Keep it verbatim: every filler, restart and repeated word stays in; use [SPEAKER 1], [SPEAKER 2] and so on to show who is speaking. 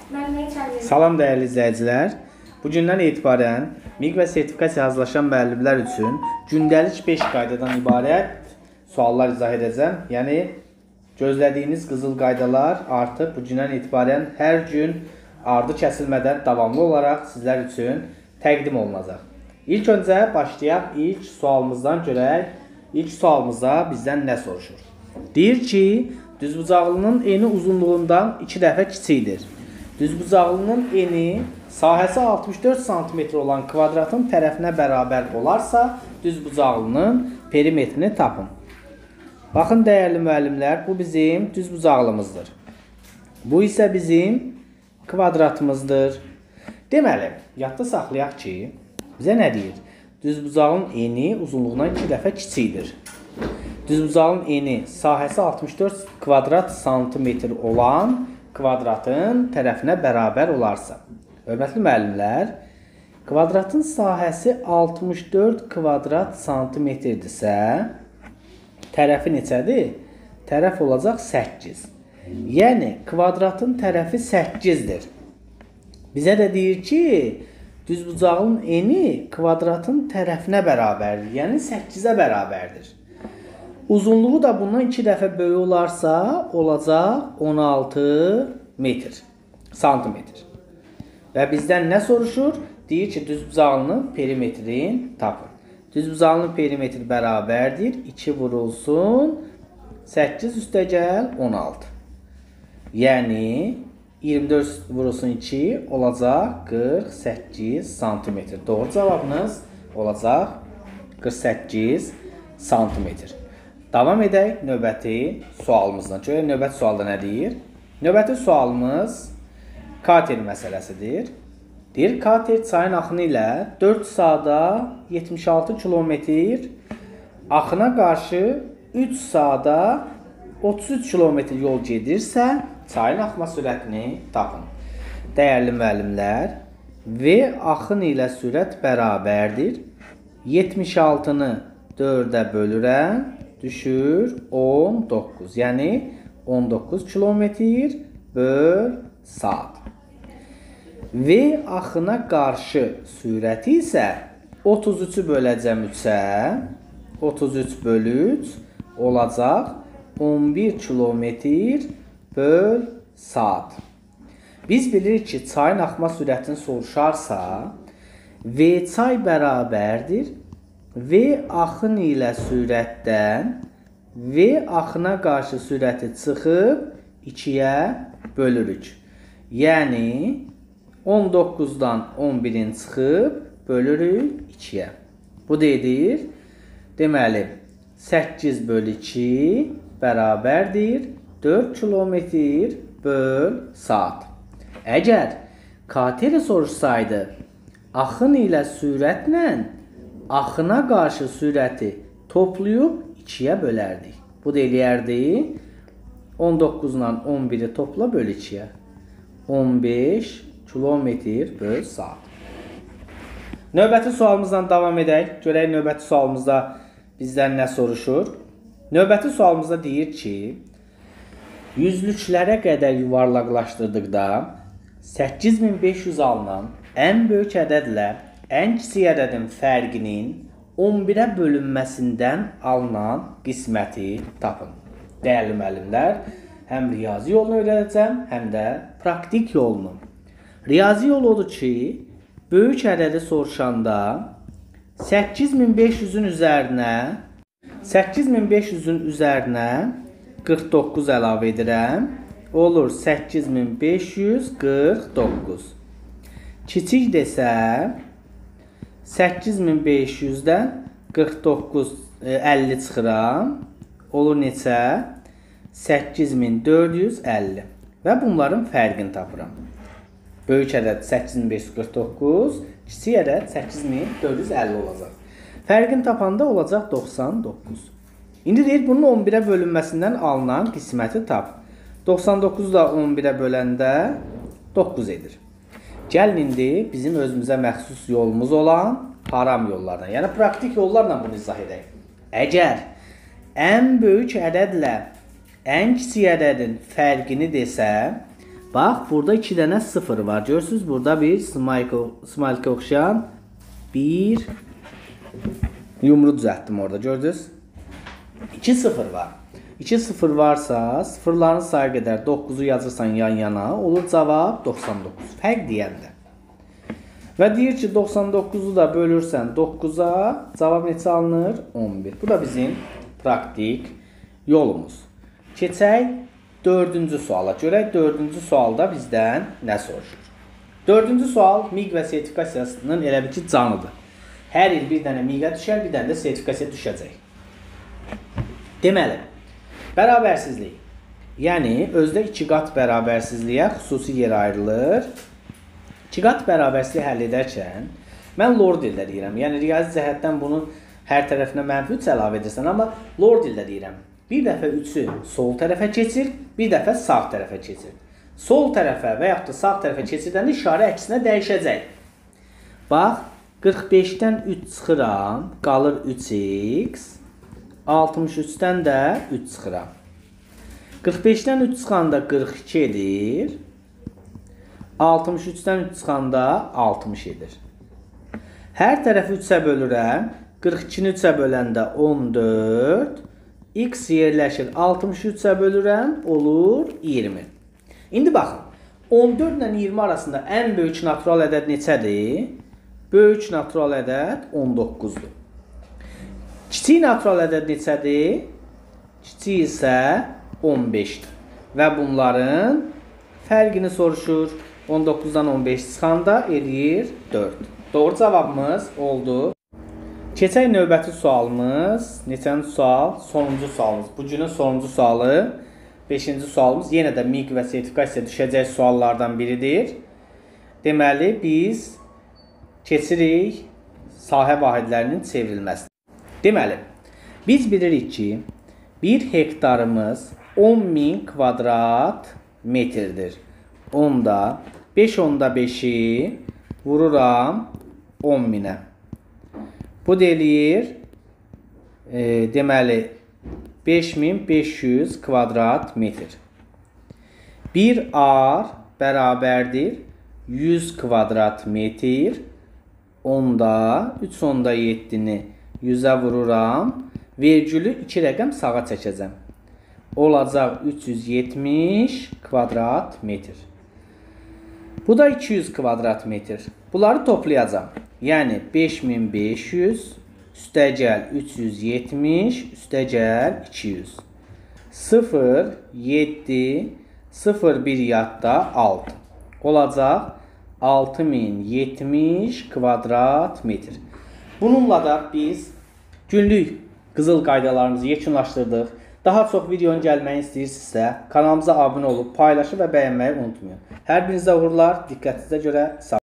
[SPEAKER 1] Mən nə çağırıyorum?
[SPEAKER 2] Salam dəyərli izləyicilər. Bu gündən etibarən miq və sertifikasiya hazırlaşan müəllimlər üçün gündəlik beş qaydadan ibarət suallar izah edəcəm. Yəni gözlədiyiniz qızıl qaydalar artıq bu gündən etibarən hər gün ardı kəsilmədən davamlı olaraq sizlər üçün təqdim olunacaq. İlk öncə başlayaq ilk sualımızdan görək. İlk sualımızda bizdən nə soruşur? Deyir ki, düzbucaqlının eni uzunluğundan iki dəfə kiçikdir. Düzbucaqlının eni sahəsi altmış dörd santimetr olan kvadratın tərəfinə bərabər olarsa, düzbucaqlının perimetrini tapın. Baxın dəyərli müəllimlər, bu bizim düzbucaqlımızdır. Bu isə bizim kvadratımızdır. Deməli, yadda saxlayaq ki, bizə nə deyir? Düzbucağın eni uzunluğundan iki dəfə kiçikdir. Düzbucağın eni sahəsi altmış dörd kvadrat santimetr olan kvadratın tərəfinə bərabər olarsa. Hörmətli müəllimlər, kvadratın sahəsi altmış dörd kvadrat santimetrdirsə, tərəfi neçədir? Tərəf olacaq səkkiz. Yəni, kvadratın tərəfi səkkizdir. Bizə də deyir ki, düzbucağın eni kvadratın tərəfinə bərabərdir. Yəni, səkkizə bərabərdir. Uzunluğu da bundan iki dəfə böyük olarsa, olacaq on altı metr, santimetr. Və bizdən nə soruşur? Deyir ki, düzbucağlının perimetrini tapın. Düzbucağlının perimetri bərabərdir. iki vurulsun, səkkiz üstəgəl on altı. Yəni, iyirmi dörd vurulsun iki olacaq qırx səkkiz santimetr. Doğru cavabınız olacaq qırx səkkiz santimetr. Davam edək növbəti sualımızdan. Görək növbəti sualda nə deyir? Növbəti sualımız kater məsələsidir. Deyir, kater çayın axını ilə dörd saata yetmiş altı kilometr, axına qarşı üç saata otuz üç kilometr yol gedirsə, çayın axma sürətini tapın. Dəyərli müəllimlər, V axın ilə sürət bərabərdir. yetmiş altını dördə bölürəm, düşür on doqquz. Yəni on doqquz kilometr böl saat. V axına qarşı sürəti isə otuz üçü böləcəm üçə, otuz üç bölü üç olacaq on bir kilometr böl saat. Biz bilirik ki, çayın axma sürətini soruşarsa, V çay bərabərdir. V axın ilə sürətdən V axına qarşı sürəti çıxıb ikiyə bölürük. Yəni, on doqquzdan on birin çıxıb bölürük ikiyə. Bu deyir, deməli, səkkiz bölü iki bərabərdir dörd kilometr böl saat. Əgər kateri soruşsaydı, axın ilə sürətlə axına qarşı sürəti toplayıb ikiyə bölərdik. Bu da eləyərdi on doqquzdan on biri topla böl ikiyə. on beş kilometr böl saat. Növbəti sualımızdan davam edək. Görək növbəti sualımızda bizdən nə soruşur? Növbəti sualımızda deyir ki, yüzlüklərə qədər yuvarlaqlaşdırdıqda səkkiz min beş yüz alınan ən böyük ədədlə ən kiçik ədədin fərqinin on birə bölünməsindən alınan qisməti tapın. Dəyərli müəllimlər, həm riyazi yolunu öyrədəcəm, həm də praktik yolunu. Riyazi yol odur ki, böyük ədədi soruşanda səkkiz min beş yüzün üzərinə səkkiz min beş yüzün üzərinə qırx doqquz əlavə edirəm. Olur səkkiz min beş yüz qırx doqquz. Kiçik desə səkkiz min beş yüzdən qırx doqquz əlli çıxıram. Olur neçə? səkkiz min dörd yüz əlli. Və bunların fərqini tapıram. Böyük ədəd səkkiz min beş yüz qırx doqquz, kiçik ədəd səkkiz min dörd yüz əlli olacaq. Fərqini tapanda olacaq doxsan doqquz. İndi deyir, bunun on birə bölünməsindən alınan qisməti tap. doxsan doqquz da on birə böləndə doqquz edir. Gəlin indi bizim özümüzə məxsus yolumuz olan haram yollardan, yəni praktik yollarla bunu izah edək. Əgər ən böyük ədədlə ən kiçik ədədin fərqini desə, Bax, burada iki dənə sıfır var. Görürsünüz, burada bir smiley oxşayan bir yumru düzəltdim orada. Gördünüz? iki sıfır var. iki sıfır varsa, sıfırların sayı qədər doqquzu yazırsan yan yana, olur cavab doxsan doqquz. Fərq deyəndə. Və deyir ki, doxsan doqquzu da bölürsən doqquza, cavab neçə alınır? on bir. Bu da bizim praktik yolumuz. Keçək dördüncü suala. Görək dördüncü sualda bizdən nə soruşur? Dördüncü sual miq və sertifikasiyasının elə bir ki, canıdır. Hər il bir dənə miqə düşər, bir dənə də sertifikasiya düşəcək. Deməli, bərabərsizlik. Yəni, özdə iki qat bərabərsizliyə xüsusi yer ayrılır. iki qat bərabərsizliyi həll edərkən, mən lor dildə deyirəm. Yəni, riyazi cəhətdən bunu hər tərəfinə mənfi üç əlavə edirsən, amma lor dildə deyirəm. Bir dəfə üçü sol tərəfə keçir, bir dəfə sağ tərəfə keçir. Sol tərəfə və yaxud da sağ tərəfə keçirdəndə işarə əksinə dəyişəcək. Bax, qırx beşdən üç çıxıram, qalır üç x. altmış üçdən də üç çıxıram. qırx beşdən üç çıxanda qırx iki edir. altmış üçdən üç çıxanda altmış edir. Hər tərəfi üçə bölürəm. qırx ikini üçə böləndə on dörd. X yerləşir. altmış üçə bölürəm. Olur iyirmi. İndi baxın. on dörd ilə iyirmi arasında ən böyük natural ədəd neçədir? Böyük natural ədəd on doqquzdur. Kiçik natural ədəd neçədir? Kiçik isə on beşdir. Və bunların fərqini soruşur. on doqquzdan on beş çıxanda eləyir dörd. Doğru cavabımız oldu. Keçək növbəti sualımız. Neçənci sual? Sonuncu sualımız. Bu günün sonuncu sualı. beşinci sualımız. Yenə də miq və sertifikasiya düşəcək suallardan biridir. Deməli, biz keçirik sahə vahidlərinin çevrilməsinə. Deməli, biz bilirik ki, bir hektarımız on min kvadrat metrdir. Onda beş onda beşi vururam on minə. Bu deyir, e, deməli, beş min beş yüz kvadrat metr. bir ar bərabərdir yüz kvadrat metr. Onda üç onda yeddini yüzə vururam. Vergülü iki rəqəm sağa çəkəcəm. Olacaq üç yüz yetmiş kvadrat metr. Bu da iki yüz kvadrat metr. Bunları toplayacağım. Yəni beş min beş yüz üstəgəl üç yüz yetmiş üstəgəl iki yüz. sıfır, yeddi, sıfır bir yadda altı. Olacaq altı min yetmiş kvadrat metr. Bununla da biz günlük qızıl qaydalarımızı yekunlaşdırdıq. Daha çox videonun gəlməyini istəyirsinizsə, kanalımıza abunə olub, paylaşıb və bəyənməyi unutmayın. Hər birinizə uğurlar, diqqətinizə görə sağ olun.